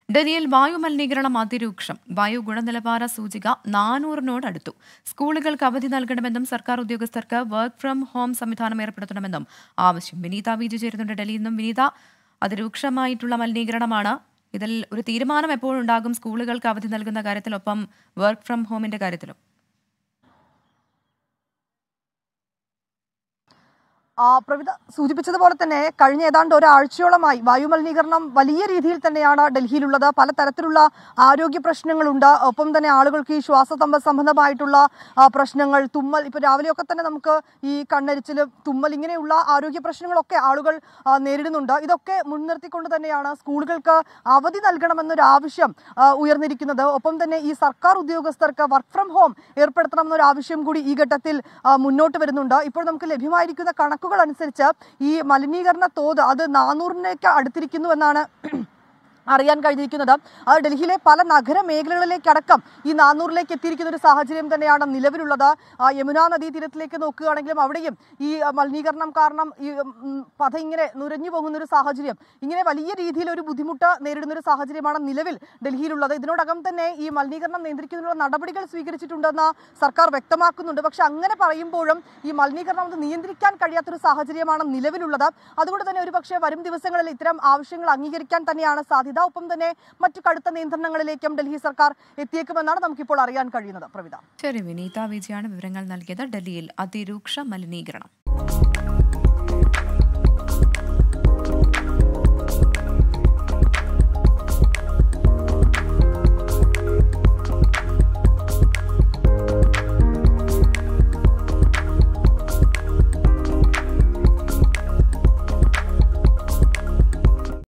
ഡൽഹിയിൽ വായുമലിനീകരണം അതിരൂക്ഷം. വായു ഗുണനിലവാര സൂചിക 400-നോട് അടുത്തു. സ്കൂളുകൾക്ക് അവധി നൽകണമെന്നും സർക്കാർ ഉദ്യോഗസ്ഥർക്ക് വർക്ക് ഫ്രം ഹോം സംവിധാനം ഏർപ്പെടുത്തണമെന്നും ആവശ്യം. വിനീത വിജി ചേരുന്നുണ്ട് ഡൽഹിയിൽ നിന്നും. വിനീത, അതിരൂക്ഷമായിട്ടുള്ള മലിനീകരണമാണ്. ഇതിൽ ഒരു തീരുമാനം എപ്പോഴുണ്ടാകും സ്കൂളുകൾക്ക് അവധി നൽകുന്ന കാര്യത്തിലൊപ്പം വർക്ക് ഫ്രം ഹോമിന്റെ കാര്യത്തിലും? പ്രവിധ സൂചിപ്പിച്ചതുപോലെ തന്നെ കഴിഞ്ഞ ഏതാണ്ട് ഒരാഴ്ചയോളമായി വായുമലിനീകരണം വലിയ രീതിയിൽ തന്നെയാണ് ഡൽഹിയിലുള്ളത്. പലതരത്തിലുള്ള ആരോഗ്യ പ്രശ്നങ്ങളുണ്ട്. ഒപ്പം തന്നെ ആളുകൾക്ക് ഈ സംബന്ധമായിട്ടുള്ള പ്രശ്നങ്ങൾ, തുമ്മൽ, ഇപ്പോൾ രാവിലെയൊക്കെ തന്നെ നമുക്ക് ഈ കണ്ണരിച്ചിൽ, തുമ്മൽ, ഇങ്ങനെയുള്ള ആരോഗ്യ പ്രശ്നങ്ങളൊക്കെ ആളുകൾ നേരിടുന്നുണ്ട്. ഇതൊക്കെ മുൻനിർത്തിക്കൊണ്ട് തന്നെയാണ് സ്കൂളുകൾക്ക് അവധി നൽകണമെന്നൊരു ആവശ്യം ഉയർന്നിരിക്കുന്നത്. ഒപ്പം തന്നെ ഈ സർക്കാർ ഉദ്യോഗസ്ഥർക്ക് വർക്ക് ഫ്രം ഹോം ഏർപ്പെടുത്തണമെന്നൊരു ആവശ്യം കൂടി ഈ ഘട്ടത്തിൽ മുന്നോട്ട് വരുന്നുണ്ട്. ഇപ്പോൾ നമുക്ക് ലഭ്യമായിരിക്കുന്ന കണക്കുകൾ അനുസരിച്ച് ഈ മലിനീകരണ തോത് അത് 400-ലേക്ക് അടുത്തിരിക്കുന്നു എന്നാണ് അറിയാൻ കഴിഞ്ഞിരിക്കുന്നത്. അത് ഡൽഹിയിലെ പല നഗരമേഖലകളിലേക്കടക്കം ഈ 400-ലേക്ക് എത്തിയിരിക്കുന്ന ഒരു സാഹചര്യം തന്നെയാണ് നിലവിലുള്ളത്. യമുനാ നദീ തീരത്തിലേക്ക് നോക്കുകയാണെങ്കിലും അവിടെയും ഈ മലിനീകരണം കാരണം ഈ പഥ ഇങ്ങനെ നുരഞ്ഞു പോകുന്ന ഒരു സാഹചര്യം, ഇങ്ങനെ വലിയ രീതിയിൽ ഒരു ബുദ്ധിമുട്ട് നേരിടുന്ന ഒരു സാഹചര്യമാണ് നിലവിൽ ഡൽഹിയിലുള്ളത്. ഇതിനോടകം തന്നെ ഈ മലിനീകരണം നിയന്ത്രിക്കുന്നതിനുള്ള നടപടികൾ സ്വീകരിച്ചിട്ടുണ്ടെന്ന് സർക്കാർ വ്യക്തമാക്കുന്നുണ്ട്. പക്ഷെ അങ്ങനെ പറയുമ്പോഴും ഈ മലിനീകരണം നിയന്ത്രിക്കാൻ കഴിയാത്തൊരു സാഹചര്യമാണ് നിലവിലുള്ളത്. അതുകൊണ്ട് തന്നെ ഒരുപക്ഷെ വരും ദിവസങ്ങളിൽ ഇത്തരം ആവശ്യങ്ങൾ അംഗീകരിക്കാൻ തന്നെയാണ് സാധ്യത. ഒപ്പം തന്നെ മറ്റു കടുത്ത നിയന്ത്രണങ്ങളിലേക്കും ഡൽഹി സർക്കാർ എത്തിയേക്കുമെന്നാണ് നമുക്കിപ്പോൾ അറിയാൻ കഴിയുന്നത്. പ്രവിധ. ശരി, വിനീത വിജയാണ് വിവരങ്ങൾ നൽകിയത്. ഡൽഹിയിൽ അതിരൂക്ഷ മലിനീകരണം.